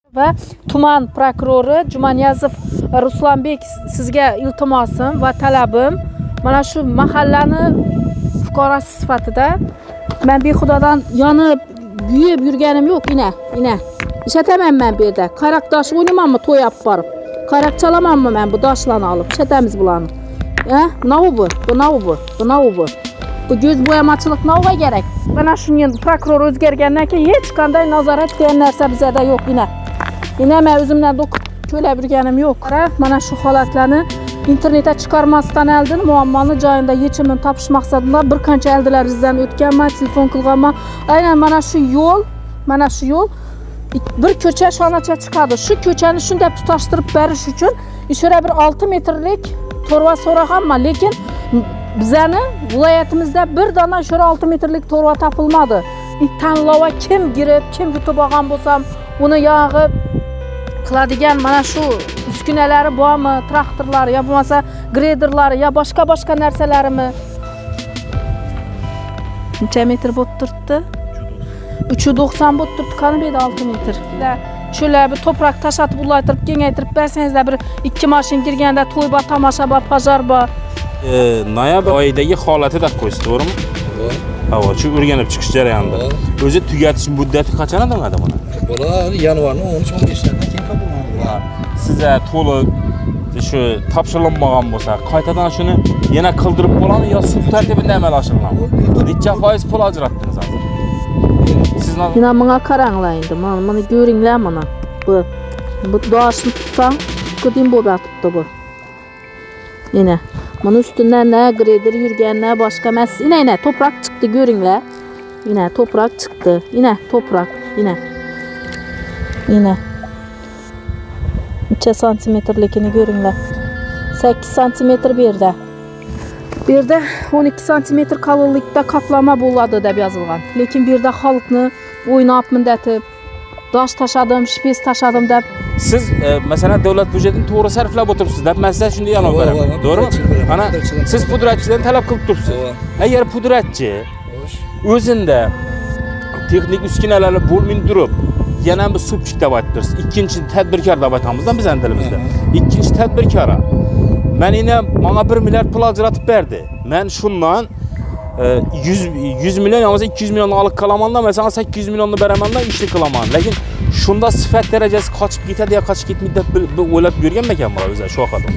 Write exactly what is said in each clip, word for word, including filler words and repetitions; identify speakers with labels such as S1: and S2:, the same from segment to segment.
S1: Va tuman prokurori Jumaniyazov Ruslanbek, sizga iltimosim va talabim, mana shu mahallani fuqarosi sifatida men bexudodan yonib yuyib yurganim yo'q, ina, ina. İşlataman men bu yerda. Qaraqdosh o'ynamanmi to'y olib borib? Qaraq chalamanmi men bu doshlarni olib? İşlatamiz bularni. Ha? Nima bu? Bu nima bu? Bu nima bu? Bu göz boyamachilik nima kerak? Mana shunga prokuror o'zgargandan keyin hech qanday nazorat degan narsa bizda yo'q, ina. Ina men o'zimdan o'qib ko'lab yurganim yo'q. Mana shu holatlarni internetga chiqarmasdan oldin muammoni joyida yechimini topish maqsadida bir qancha aldilaringizdan o'tganman, telefon qilganman. Aynan mana shu yo'l, mana shu yo'l bir ko'cha shonacha chiqadi. Shu ko'chani shunday tutashtirib berish uchun ishora bir olti metrlik to'rva so'raganman, lekin bizani viloyatimizda bir dona ishora olti metrlik to'rva topilmadi. Tanlovga kim girib, kim yutib olgan bo'lsam, uni yog'i qiladigan mana shu uskunalari bormi, traktorlari yo bo'lmasa grederlari yo boshqa-boshqa narsalarimi? Necha metr bo'lib turibdi? uch yuz to'qson bo'lib turibdi, qani bu olti metr. Shular bir toprak tashatib ulaytirib, kengaytirib bersangizlar, bir ikki mashin kirganda to'y bor, tomosha bor, pajar bor.
S2: Noyabr oyidagi holati deb qo'ysiz, to'g'rimi? Havo, shu o'rganib chiqish jarayonida. O'zi tugatish muddati qachon adamada buni?
S3: Bular yanvarning o'n uch o'n beshlardan keyin qabul qilinadi.
S2: Sizga to'liq shu topshirilmagan bo'lsa, qaytadan shuni yana qildirib bo'ladimi yo sud tartibida amalga oshiriladi? Necha foiz pul ajratdingiz hozir?
S1: Mana menga qaranglar endi, mana buni ko'ringlar mana. Bu bu doshni tutsam, qudin bo'lib yotibdi bu. Mana buni ustidan na greder yurgan, na boshqa emas. Ina ina toprak chiqdi, ko'ringlar. Ina toprak chiqdi. Ina toprak, ina. Ina. Necha santimetrligini ko'ringlar. sakkiz santimetr bu yerda. Bu yerda o'n ikki santimetr qalinlikda qaplama bo'ladi deb yozilgan. Lekin bu yerda xalqni o'ynab mindatib, dosh tashadim, shpes tashadim deb.
S2: Siz e, masalan davlat byudjetini to'g'ri sarflab o'tiribsiz deb men sizga shunday yana beraman. To'g'rimi? Ana siz pudratchidan talab qilib turibsiz. Agar pudratchi o'zinda texnik uskunalarni bo'lmay turib, yana bir subchik deb aytdirsiz. Ikkinchi tadbirkor deb aytamizdan biz andilimizda. Ikkinchi tadbirkor. Men yine bana bir milyar pul ajratib berdi. Men şundan yüz milyon yalnız iki yüz milyon alıp kalamandan mesela sekiz yüz milyonlu beramandan işli kılaman. Lakin şunda sıfat derecesi kaçıp gitedi ya kaçıp gitmeydi de oylap görgen mekan bana özel şu akadım.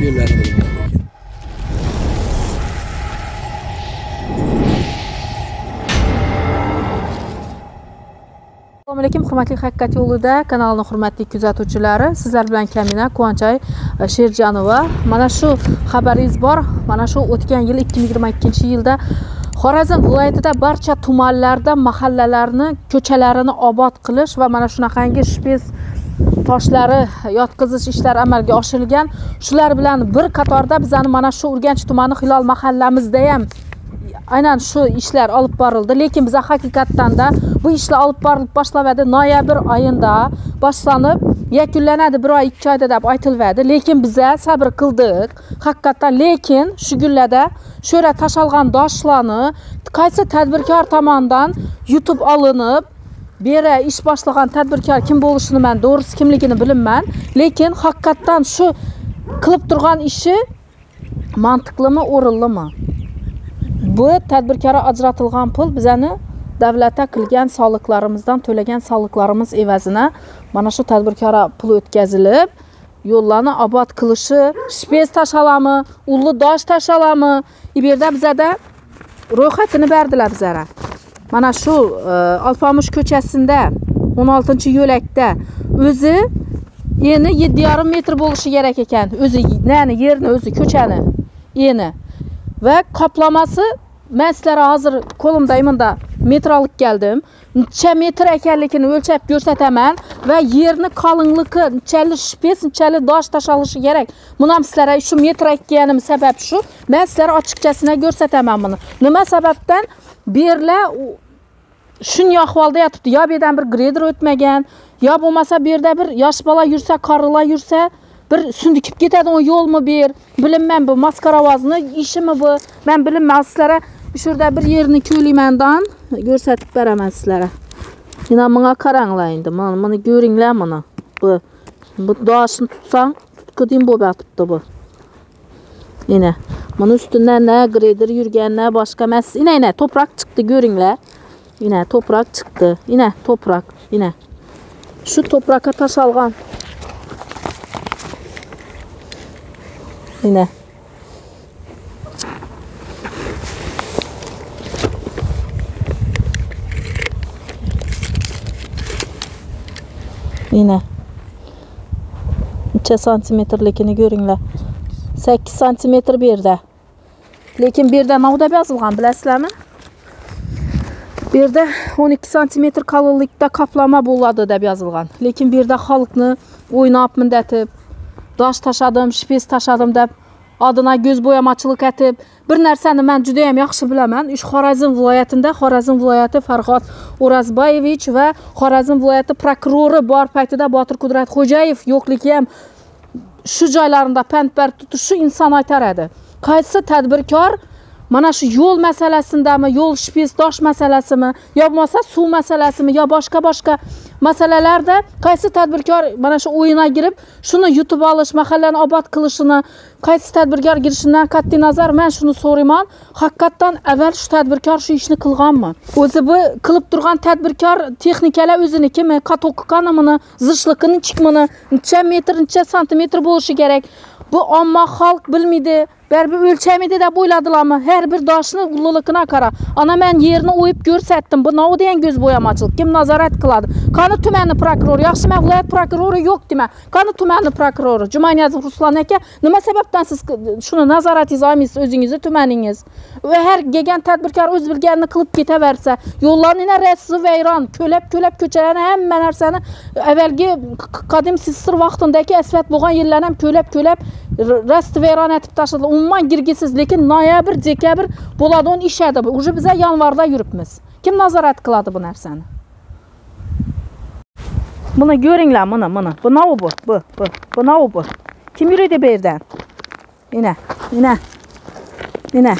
S1: Assalomu alaykum, hurmatli Haqiqat yo'lida kanalining hurmatli kuzatuvchilari, sizlar bilan Kamina Quvanchay Sherjanova. Mana shu xabaringiz bor. Mana shu o'tgan yil ikki ming yigirma ikkinchi yilda Xorazm viloyatida barcha tumanlarda mahallalarni, ko'chalarini obod qilish va mana shunaqangi shpes toshlari yotqizish ishlari amalga oshirilgan. Shular bilan bir qatorda bizani mana shu Urganch tumani Hilol mahallamizda ham aynan shu ishlar olib borildi. Lekin biz haqiqatdan da bu ishlar olib borilib boshlanadi. Noyabr oyida boshlanib yakunlanadi, bir oy ikki oyda deb aytiladi. Lekin biz sabr qildik. Haqiqatdan lekin shu kunlarda sho'ra tashalgan doshlarni qaysi tadbirkor tomonidan yutib olinib, bera ish boshlagan tadbirkor kim bo'lishini men to'g'risi kimligini bilmayman. Lekin haqiqatdan shu qilib turgan ishi mantiqlimi, o'rinlimi? Bu tadbirkora ajratilgan pul bizani davlatga qilgan soliqlarimizdan to'lagan soliqlarimiz evazina mana shu tadbirkora pul o'tkazilib, yo'llarni obod qilishi, shpes tashalami, ulli dosh tashalami, bu yerda bizada ro'yxatini berdilar bizlara. Mana shu Alpamush ko'chasida o'n oltinchi yo'lakda o'zi eni yetti yarim metr bo'lishi kerak ekan. O'zi nani yerni, o'zi ko'chani eni ve kaplamasi men sizlarga hozir qo'limda imanda metr olib keldim. Necha metr ekanligini o'lchab ko'rsataman va yerni qalinligi, nechali shpes, nechali dosh tashalishi kerak. Buni ham sizlarga shu metr aytganim sabab shu. Men sizlarga ochiqchasini ko'rsataman buni. Nima sababdan berlar shunday ahvolda yotibdi. Yo bu yerdan bir greder o'tmagan, yo bo'lmasa bu yerda bir yosh bola yursa, qarilar yursa, bir sundikib ketadigan yo'lmi ber? Bilinmem bu maskarovozni ishimi bu? Men bilinmam sizlarga shu yerda bir yerni ko'limandan ko'rsatib beraman sizlarga. Yana menga qaranglar endi. Mana buni ko'ringlar mana. bu. Bu daşını tutsan tutqudayım bu batıbdı bu. Yine. Bunun üstünden ne grader yürgen ne başka mes. Yine yine toprak çıktı görünler. Yine toprak çıktı. Yine toprak. Yine. Şu topraka taş algan. Yine. Yine. Neçə santimetrlikini görünlər. səkkiz santimetr bir də. Lekin bir də navda yazılğan biləsizlərmi? Bir də on iki santimetr kalınlıqda kaplama buladı da yazılğan. Lekin bir də xalqını oynab mündətib, daş taşadım, şpes taşadım da adına göz boyamaçılıq etib. Bir nərsəni mən cüdəyəm yaxşı biləmən. Üç Xorazm vilayətində Xorazm vilayəti Fərqat O'razbayeviç və Xorazm vilayəti prokuroru bar paytida Botir Qudrat Xo'jayev yo'qligi ham shu joylarında pəndbər tutuşu insan aytar edi. Qaysi tədbirkar mana shu yo'l masalasindami, yo'l şpes daş masalasimi, yo bo'lmasa suv masalasimi, yo boshqa-boshqa masalalarda qaysi tadbirkor mana shu o'yinga girib, shuni yutib olish, mahallani obod qilishini, qaysi tadbirkor girishidan qat'iy nazar men shuni so'rayman. Haqiqatan avval shu tadbirkor shu ishni qilganmi? O'zi bu qilib turgan tadbirkor texnikalar o'zinikimi, katokkanimini, zishlikini, chiqmini, necha metr, necha santimetr bo'lishi kerak. Bu omma xalq bilmaydi. Bərbi ölçəmidi də boyladılarmı? Hər bir daşını ulluluquna qara. Ana mən yerini oyub görsətdim. Bu nə o deyən göz boyamaçılıq? Kim nazarət qıladı? Kanı tümənli prokuroru. Yaxşı mən vilayət prokuroru yox demə. Kanı tümənli prokuroru. Cumaniyazov Ruslan əkə. Nima səbəbdən siz şunu nazarət izamisiz özünüzü tüməniniz? Və hər gələn tədbirkar öz bilgənini qılıb getə versə, yolların inə rəssiz vəyran, köləb-köləb köçələrini həmmən ərsəni əvvəlki qadim sizsir vaxtındakı əsvət boğan yerlərəm köləb-köləb rəst vəyran etib taşıdılar. Umman girgisiz, lekin noyabr, dekabr bo'ladığın iş edi bu. Ucu bize yanvarda yürüpmiz. Kim nazaret kıladı bu nərsəni? Bunu görünlər, bunu, bunu. Bu nə o bu? Bu, bu. Bu nə o bu? Kim yürüdü birdən? Yine, yine. Yine.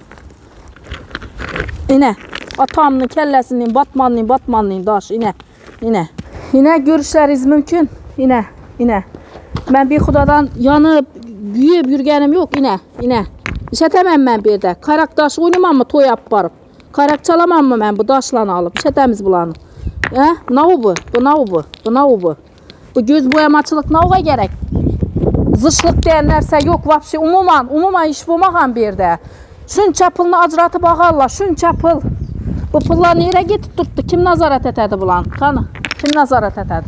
S1: Yine. Atamının, kelləsinin, batmanının, batmanının daş, yine. Yine. Yine görüşləriniz mümkün. Yine, yine. Ben bir xudadan yanıb, büyüyüb yürgənim yox, yine, yine. İşətəməm mən bir də. Qayraq daşı oynamam mı toy aparıb? Qayraq çalamam mı mən bu daşla alıb? İşətəmiz bulanı. Hə? Nə o bu? Bu nə o bu? Bu nə o bu? Bu göz boyamaçılıq nə oğa gərək? Zışlıq deyən nərsə yox, vapşı, umuman, umuman iş bulmağam bir də. Şunca pılını acratıb ağarlar, şunca pıl. Bu pıllar nereye getib tutdu? Kim nazaret etədi bulanı? Qanı? Kim nazaret etədi?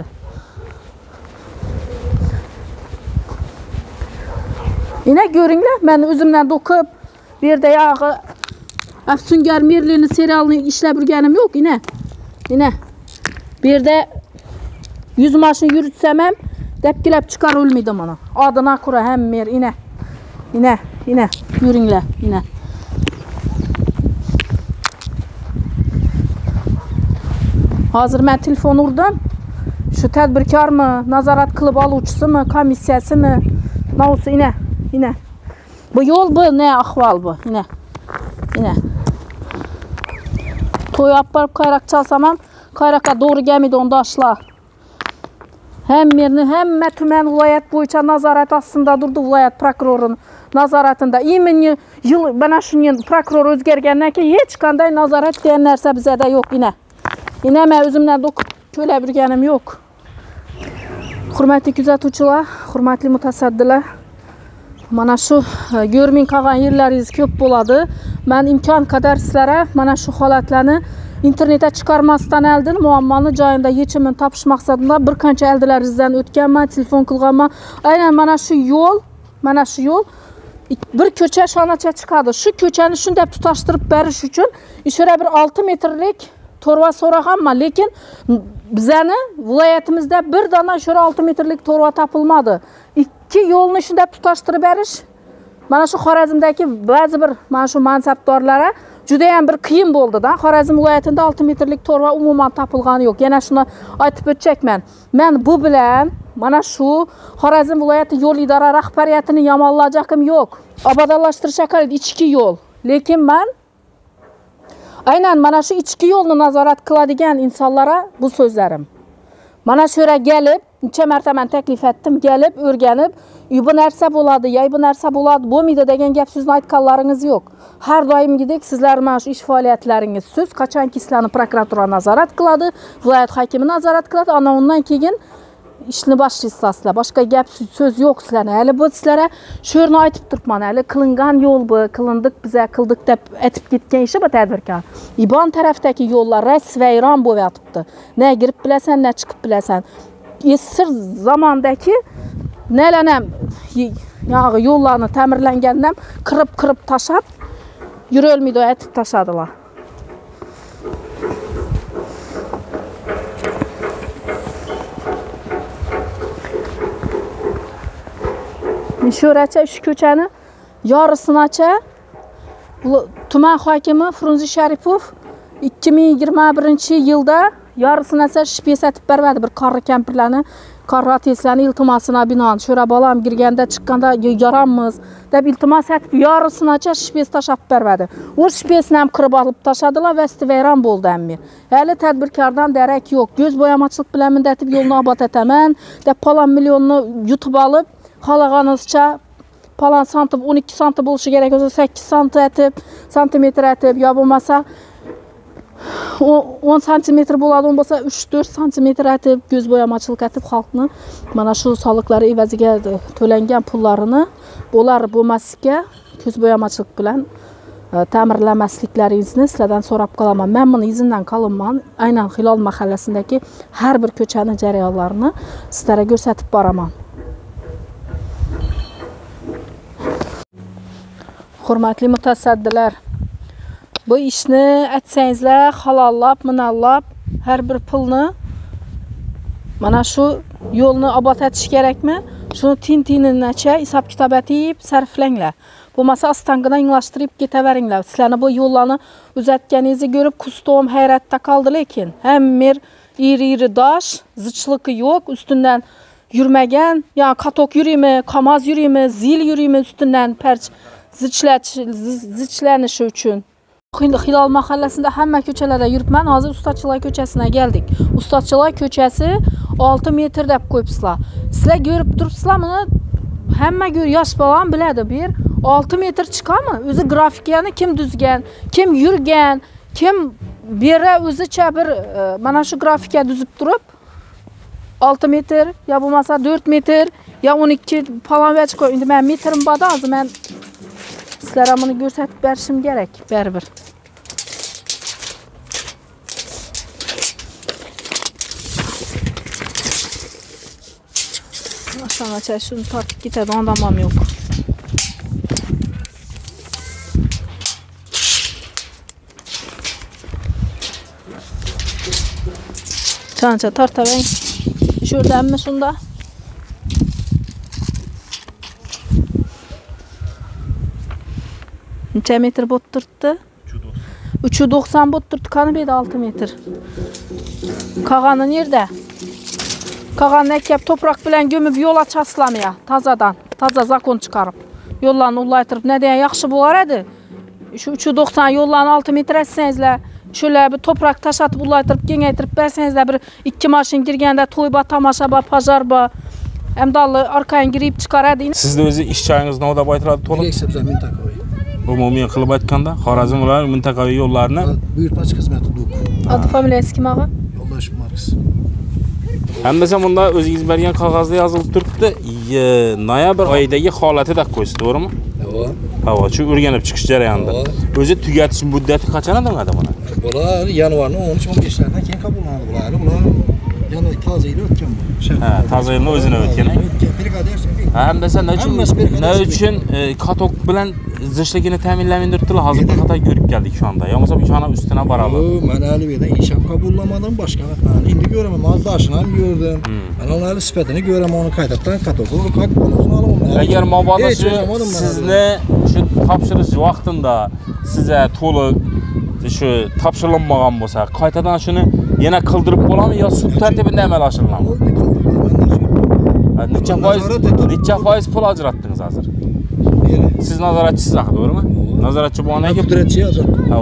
S1: Yine görünlər, mən özümdən dokub, bir də yağı, Əfsüngər Mirlinin serialını işləbürgənim yox, yine. Yine. Bir də yüz maşın yürütsəməm, dəpkiləb çıxar ölmeydim onu. Adına kura həm mer, yine. Yine, yine. Görünlər, yine. Hazır mən telefon vurdum. Şu tədbirkar mı, nazarat qılıb alıcısı mı, komissiyası mı, nə olsa yine. Yine. Bu yol bu ne ahval bu? Yine. Yine. Toy aparıp kayrak çalsamam, kayraka doğru gelmedi onu daşla. Hem birini hem tümən vilayət boyunca nazaret aslında durdu vilayət prokurorunun nazaretinde. İmin yıl bana şunun prokuror özgergəndən ki hiç qanday nazaret deyən нәрsə bizə də yox yine. Yine mən özümdən dokub kölə bilgənim yox. Hürmetli küzatuvchilar, hürmetli mutasaddilar. Mana şu görmün qalğan yerləringiz köp boladı. Mən imkan qədər sizlərə mana şu holatlarni internetə çıxarmasdan əldin, muammanı joyunda yechimini tapış maqsadında bir qancha əldələrinizdən ötganman, telefon qilganman. Aynan mana şu yol, mana şu yol bir köçə şanaça çıxadı. Şu köçəni shunday tutaşdırıb beriş üçün işərə bir altı metrlik torba so'raganman, lekin bizani viloyatimizda bir dana şöyle altı metrlik torba tapılmadı. İki yolunu shunday tutaştırıb berish mana şu Xorazmdagi ba'zi bir mana şu mansabdorlara juda ham bir qiyin bo'ldi da. Xorazm viloyatida altı metrlik torba umuman tapılgani yo'q. Yana shuni aytib o'tchakman. Men bu bilan mana şu Xorazm viloyati yo'l idora rahbariyatini yomonlajagim yo'q. Obodonlashtirish kerak ichki yo'l. Lekin men aynan mana şu ichki yo'lni nazorat qiladigan insonlara bu so'zlarim. Mana shu yerga kelib necha marta men taklif etdim, gelib, o'rganib, bu narsa bo'ladi, ya bu narsa bo'ladi, bo'lmaydi degan gap so'zni aytganlaringiz yo'q. Har doimgidek sizlar mana shu ish faoliyatlaringiz siz qachonki sizlarni prokuratura nazorat qiladi, viloyat hokimi nazorat qiladi, ana undan keyin ishni boshlaysiz. Boshqa gap so'z yo'q sizlarga. Hali bu sizlarga shu yerni aytib turibman. Hali qilingan yo'l bu, qilindik, biza qildik deb aytib ketgan ishi bu tadbirkor. İbon tarafdagi yo'llar rasvayron bo'lyapti. Ne girib bilasan, ne chiqib bilasan. Esir zamondagi nelanam yog'i yo'llarni ta'mirlangandan qirib-qirib tashab yurolmaydi aytib tashadilar. Sho'racha shu ko'chani yorisinacha tuman hokimi Frunzi Sharipov ikki ming yigirma birinchi yilda yorisinacha shpesatib beradi bir qarri kampirlarni qarrateslarni iltimosina binoan sho'ra bolam girganda chiqqanda yorammiz deb iltimos etib yorisinacha shpes tashab beradi. O shpesni ham qirib olib tashadilar va istivayron bo'ldi ammi. Hali tadbirkordan darak yo'q. Göz boyamachilik bilan mindatib yo'lni obod etaman deb palon millionni yutib olib xohlaganingizcha palon santim o'n ikki santim bo'lishi kerak bo'lsa sakkiz santim etib, santimetr etib, yo bo'lmasa o'n santimetr bo'ladi, bo'lsa uch to'rt santimetr etib, göz boyamachilik etib xalqni mana shu soliqlar evaziga to'langan pullarini bo'lar bo'lmaslikka ko'z boyamachilik bilan ta'mirlamasliklaringizni sizlardan so'rab qolaman. Men buni izindan qolinman. Aynan Hilol mahallasindagi har bir ko'chani jarayonlarini sizlarga ko'rsatib boraman. Hurmatli mutasaddilar, bu ishni aytsangizlar, halollab, minallab, har bir pulni mana shu yo'lni obod etish kerakmi? Shuni tin-tininacha hisob kitob etib sarflanglar. Bo'lmasa astangina inglashtirib ketaveringlar. Sizlarni bu yo'llarni uzatganingizni ko'rib kustom hayratda qoldi, lekin hammer iri-iri dosh, zichligi yo'q, ustidan yurmagan, ya katok yurimi, kamaz yurimi, zil yurimi ustidan parch zichlanishi uchun. Hilol mahallasida hamma ko'chalarda yuribman. Hozir Ustachilar ko'chasine geldik. Ustachilar ko'chasi olti metr deb qo'yibsizlar. Sizlar ko'rib turibsizlar, buni hamma ko'r yosh bolam biladi. Bir olti metr chiqami? O'zi grafikani kim tuzgan, kim yurgan, kim beri o'zicha bir mana shu grafika tuzib turib olti metr ya bo'lmasa dört metr ya o'n ikki falan vech qo'y. Endi men metrim bor, hozir men sizlarga buni ko'rsatib berishim kerak baribir. Aşağıda şunu tartıp gitedi, ondan mam yok. Çança tarta ben. Şuradan mı şunda? Neçe metre bot turttu? üç yüz doksan bot turttu. Kanı beydi altı metre. Kağanı nerede? Kağanı ekip toprak bilen gömüp yola çaslamaya. Tazadan. Taza zakon çıkarıp. Yollarını ullaytırıp ne diyen yaxşı bular edi. Şu üç yüz doksan yollarını altı metre etseniizler. Şöyle bir toprak taş atıp ullaytırıp geneytirip verseniizler. Bir iki maşın girgende toyba, tamaşaba, pajarba. Hem dallı arkaya girip çıkar edi.
S2: Siz de özü işçayınız ne o da baytırады to'liq?
S3: Direksiya mintaqaviy.
S2: Umumiy qilib aytganda, Xorazm viloyati mintaqaviy yo'llarini
S3: buyurtmachi xizmati D U K.
S1: Adı familiyasi kim ağa?
S3: Yo'ldosh Marks.
S2: Hamdasa bunda o'zingiz bergan qog'ozda yozilib turibdi, noyabr oyidagi holati deb qo'ysiz, to'g'rimi?
S3: Yo'q.
S2: Havo, shu o'rganib chiqish jarayonida. O'zi tugatish muddati qachon adamada buni?
S3: Bular yanvarning o'n uch o'n beshlaridan keyin qabullanadi bular. Bular yana toza yil o'tgan bu.
S2: Ha, toza yilni o'zini o'tgan. Hamdasa nima uchun katok bilan zishligini ta'minlamaydi turibdilar. Hozir bir xato ko'rib keldik şu anda. Yo'qsa bu ishona ustuna boradi.
S3: Men hali bu yerda ish ham qabullamadim, boshqa vaqtlarni endi ko'raman. Mozdashini ham ko'rdim. Mana ularning sifatini ko'raman, uni qaytadan katokni qabullashni olaman.
S2: Agar mabodo shu sizni shu topshirish vaqtida sizga to'liq shu topshirilmagan bo'lsa, qaytadan shuni yana qildirib bo'ladimi yo sud tartibida amalga oshiriladi? Necha foiz, necha foiz pul ajratdingiz hozir? Siz nazoratchisiz, to'g'rimi? Nazoratchi bo'lgandan keyin
S3: pudratchi yozadi.
S2: Ha,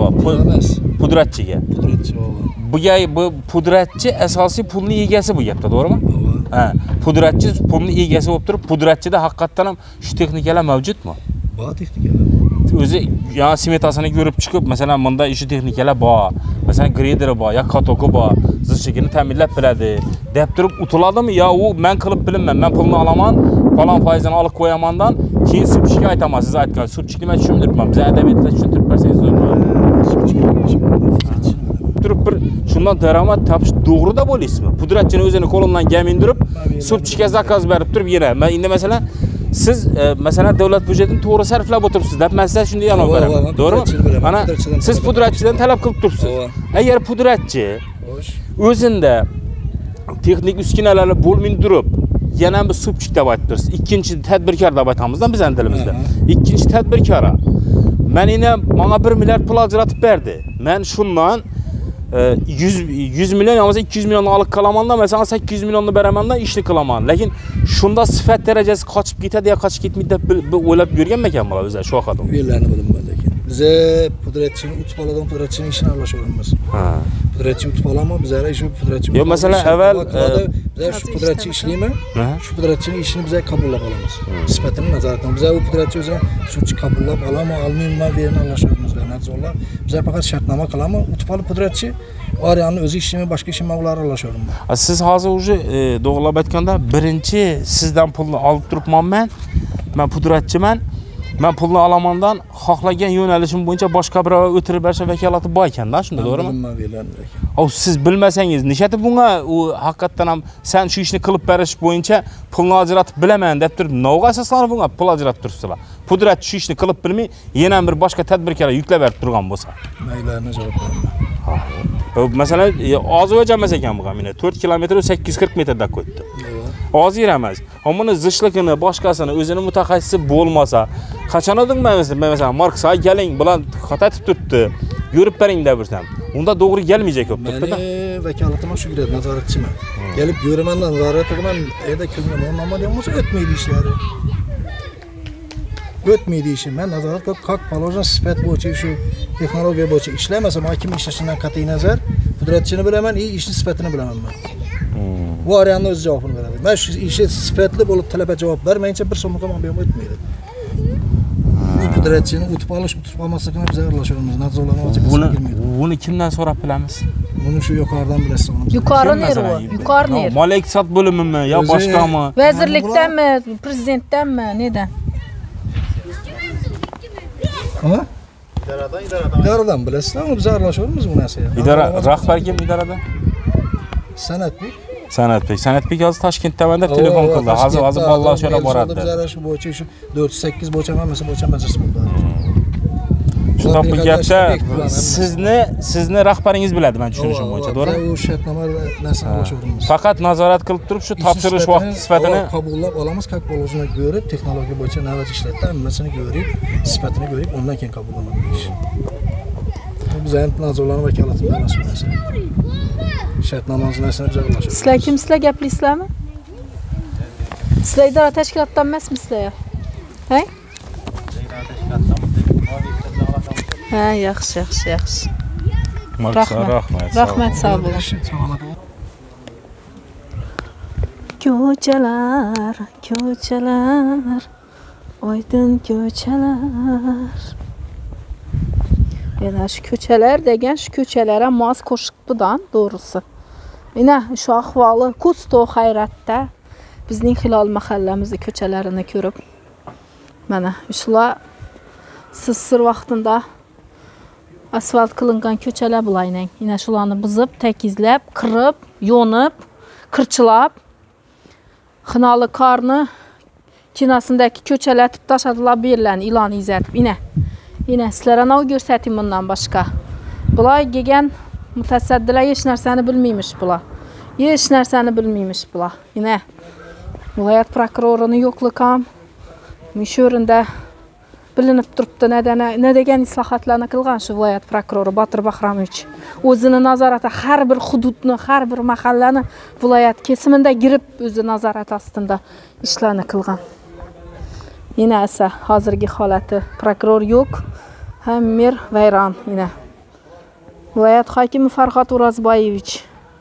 S2: pudratchiga.
S3: Pudratchi.
S2: Bu bu pudratchi asosiy pulni egasi bu gapda, to'g'rimi? Ha, pudratchi pulni egasi bo'lib turib, pudratchida haqiqatan ham shu texnikalar mavjudmi?
S3: Bor texnikalar.
S2: O'zi yana smetasini ko'rib chiqib, masalan, bunda shu texnikalar bor. Masalan, grederi bor, ya katoki bor, zishligini ta'minlab biladi. deb turib utuladimi? Yo, u men qilib bilinman, men pulni olaman, falon foizini olib qo'yamandan keyin subchiga aytaman. Siz aytgan subchiga men tushuntiribman. Biz adabiyotda tushuntirib bersangiz bo'ladi. Turib bir shundan daromad topish to'g'rida bo'laysizmi? Pudratchini o'zini qo'limdan gamindirib, subchiga zakaz berib turib yana. Men endi masalan siz e, masalan davlat byudjetini to'g'ri sarflab o'tiribsiz deb men sizga shunday javob beraman. To'g'rimi? Mana siz pudratchidan talab qilib turibsiz. Agar pudratchi o'zinda texnik uskunalarni bo'lmay turib, yana bir subchik deb aytibsiz. Ikkinchi tadbirkor deb aytamizdan biz andilimizda. Ikkinchi tadbirkor. Men ina menga bir milliard pul ajratib berdi. Men shundan yüz milyon yalnız iki yüz milyon alıp kalamanda mesela sekiz yüz milyonlu beramandan işini kılaman. Lakin şunda sıfat derecesi kaçıp gitedi ya kaçıp gitmeydi de oylap görgen mekan bana bize şu akadım.
S3: Birlerini bilinmez lakin. Bize pudratçının utpaladan pudratçının işini anlaşıyoruz. Pudratçı utpalama bize şu pudratçı.
S2: Yo mesela evvel
S3: bize şu pudratçı işleyimi, şu pudratçının işini bize kabullap alamaz. Sıfatını nazaretten. Bize bu pudratçı özü suçu kabullap alama almayayım mı verini anlaşıyoruz. Zorla. Bize fakat şartnama kılama utpalı pudratçı var yani özü işimi başka işimi avlar anlaşıyorum.
S2: Siz hazır ucu e, doğrulab aytkanda birinci sizden pulunu alıp durupman ben. Ben pudratçıman. Ben pulunu alamandan xohlagan yo'nalishim bo'yicha boshqa bir o'tirib bersa vakolati bor ekan-da, shunda to'g'rimi? O siz bilmasangiz, nechati bunga u haqiqatan ham sen shu ishni qilib berish bo'yicha pulni ajratib bilaman deb turib, navga asoslanib bunga pul ajratib turibsizlar. Pudrat shu ishni qilib bilmay, yana bir boshqa tadbirkorlar yuklab berib turgan bo'lsa.
S3: Maylarni javob beraman.
S2: Masalan, ozi o'lchamas ekan bu ham, to'rt kilometr sakkiz yuz qirq metrda qo'yibdi. Ozi emas. Ammo zishligini, boshqasini o'zini mutaxassisi bo'lmasa, qachon olding men mesela Mark say keling bilan qatatib turibdi. Yurib bering deb birsam, unda to'g'ri kelmayacak ko'p turibdi-da.
S3: Men vakolatim shu kiradi, nazoratchiman. Kelib ko'raman, nazorat qilaman, erda ko'nglim o'rnama demasa o'tmaydi ishlari. O'tmaydi ishim. Men nazorat qilib, qaq poложено sifat bo'yicha shu texnologiya bo'yicha ishlamasam, kim ishlashidan qat'iy nazar, pudratchini bilaman, i ishni sifatini bilaman men. Bu arayanda o'z javobini beradi. Men shu ishi sifatli bo'lib talaba javob bermayincha bir so'm ham berib o'tmaydi. Pudratchini utib olish, utib olmasligini biz aralashamiz. Nazorlanuvchi
S2: buni buni kimdan so'rab bilamiz?
S3: Buni shu yuqoridan bilasiz.
S1: Yuqori ner u, yuqori ner.
S2: Moliya iqtisod bo'limimi yo boshqami?
S1: Vazirlikdanmi, prezidentdanmi, nedan?
S3: Ha? İdaradan, idaradan. İdaradan bilasizlar, uni biz aralashamiz bu narsaga.
S2: İdara rahbar kim idarada?
S3: San'atbek.
S2: San'atbek. San'atbek hozir Toshkentda menda telefon qildi. Hozir hozir bolalar shuna boradi.
S3: Bizlar shu bo'yicha shu dört yüz sekiz bo'yicha emas, bo'yicha majlis bo'ldi.
S2: Shunda bu gapda sizni sizni rahbaringiz biladi, men tushunishim bo'yicha, to'g'rimi?
S3: U shartnoma narsani aralashamiz.
S2: Faqat nazorat qilib turib shu topshirish vaqti sifatini
S3: qabullab olamiz, как положено ko'rib, texnologiya bo'yicha navbat ishlatdi, hammasini ko'rib, sifatini ko'rib, undan keyin qabul qilamiz. Biz ham nazorlarni vakolatimiz emas bu narsa. Shartnomamiz narsani biz aralashamiz.
S1: Sizlar kimsizlar gaplaysizlarmi? Sizlar idora tashkilotdan emasmisizlar? Ha? Ha, yaxshi, yaxshi, yaxshi.
S2: Rahmat. Rahmat.
S1: Rahmat, sog' bo'ling. Ko'chalar, ko'chalar, oydin ko'chalar. Yana shu ko'chalar degan shu ko'chalarga mos qo'shiqdan, to'g'risi. Mana shu ahvoli Kusto hayratda bizning Hilol mahallamizning ko'chalarini ko'rib, mana shular siz sir vaqtida asfalt qilingan ko'chalar bulayning. Yana shularni buzib, tekizlab, qirib, yo'nib, qirchilab, xinoli qarni kinasındagi ko'chalatib tashladilar berilani ilon izatib. Ina. Ina sizlarga nima ko'rsatayim bundan boshqa. Bular kelgan mutasaddilar hech narsani bilmaymish bular. Hech narsani bilmaymish bular. Ina. Viloyat prokurorining yo'qligi ham shu o'rinda bilinib turibdi. Ne degan islohotlarni qilgan shu viloyat prokurori Botir Bahromovich. O'zini nazorati har bir hududni, har bir mahallani viloyat kesimida girib o'zi nazorat ostida ishlarni qilgan. Yana esa hozirgi holati prokuror yo'q, ham mer vayron. Yana viloyat hokimi Farhod O'rozboyevich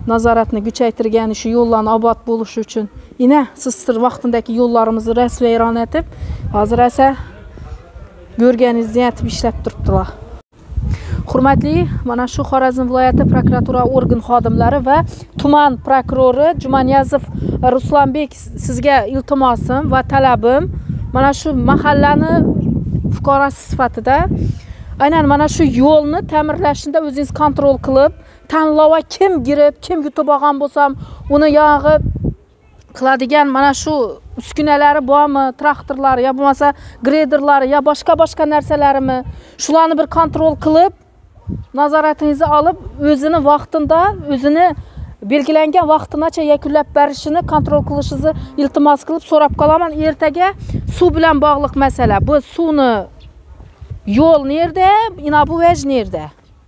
S1: nazoratni kuchaytirgani, shu yo'llarni obod bo'lishi uchun ina sizlar vaqtindagi yo'llarimizni rasvayron etib, hozir esa ko'rganingizdek etib ishlab turibdilar. Hurmatli, mana shu Xorazm viloyati prokuratura organ xodimlari va tuman prokurori Jumaniyazov Ruslanbek, sizga iltimosim va talabim mana shu mahallani fuqarosi sifatida aynan mana shu yo'lni ta'mirlashida o'zingiz kontrol qilib, tanlovga kim girib, kim yutib olgan bo'lsam, uni yog'i qiladigan mana shu uskunalari bormi, traktorlari yo bo'lmasa grederlari yo boshqa-boshqa narsalarimi, shularni bir kontrol qilib, nazoratingizni olib, o'zini vaqtida, o'zini belgilangan vaqtinacha yakunlab berishini kontrol qilishingizni iltimos qilib so'rab qolaman. Ertaga suv bilan bog'liq masala. Bu suvni yo'l nerede, inabuvaj nerede?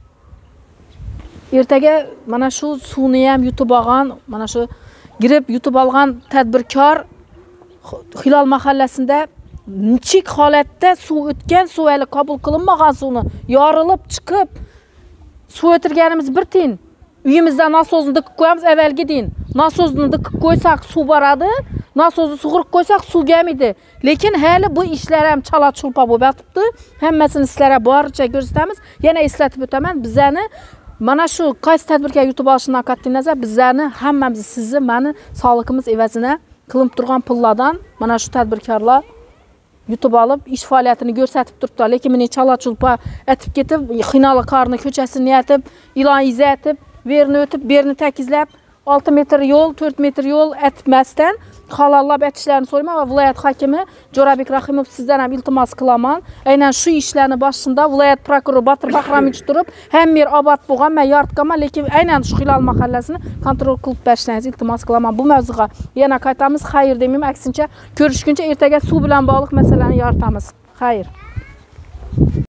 S1: Ertaga mana shu suvni ham yutib olgan, mana shu girib yutib olgan tadbirkor Hilol mahallasida nechik holatda suv o'tgan, suv hali qabul qilinmagan suvni yorilib chiqib suv o'tirganimiz bir tiyin. Uyimizda nasozni diqib qo'yamiz, avvalgi din. Nasozni diqib qo'ysak suv boradi, nasozni sug'urib qo'ysak suv kelmaydi. Lekin hali bu ishlar ham chala-chulpa bo'lib yotibdi. Hammasini sizlarga boricha ko'rsatamiz. Yana eslatib o'taman, bizani mana shu qaysi tadbirkor yutib olishidan qat'iy nazar bizlarni hammamiz sizni, meni sog'ligimiz evazina qilinib turgan pullardan mana shu tadbirkorlar yutib olib ish faoliyatini ko'rsatib turibdi. Lekin meni chala-chulpa etib ketib, Xinoli qarni ko'chasini yetib, ilon izatib, verini o'tib, berini takizlab, olti metr yo'l, to'rt metr yo'l etmasdan halollab etishlarini so'rayman va viloyat hokimi Jo'rabek Rahimov sizdan ham iltimos qilaman. Aynan shu ishlarni boshida viloyat prokurori Botir Bahramovich turib, ham yer obod bo'lgan, men yoritganman, lekin aynan shu Hilol mahallasini kontrol qilib berishlaringizni iltimos qilaman. Bu mavzuga yana qaytamiz, xayr demayman, aksincha ko'rishguncha ertaga suv bilan bog'liq masalani yoritamiz. Xayr.